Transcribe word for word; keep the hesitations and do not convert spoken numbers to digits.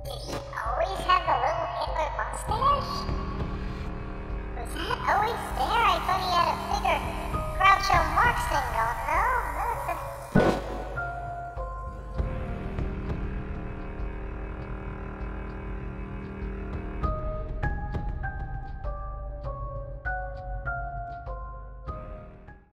Did he always have the little Hitler mustache? Was that always there?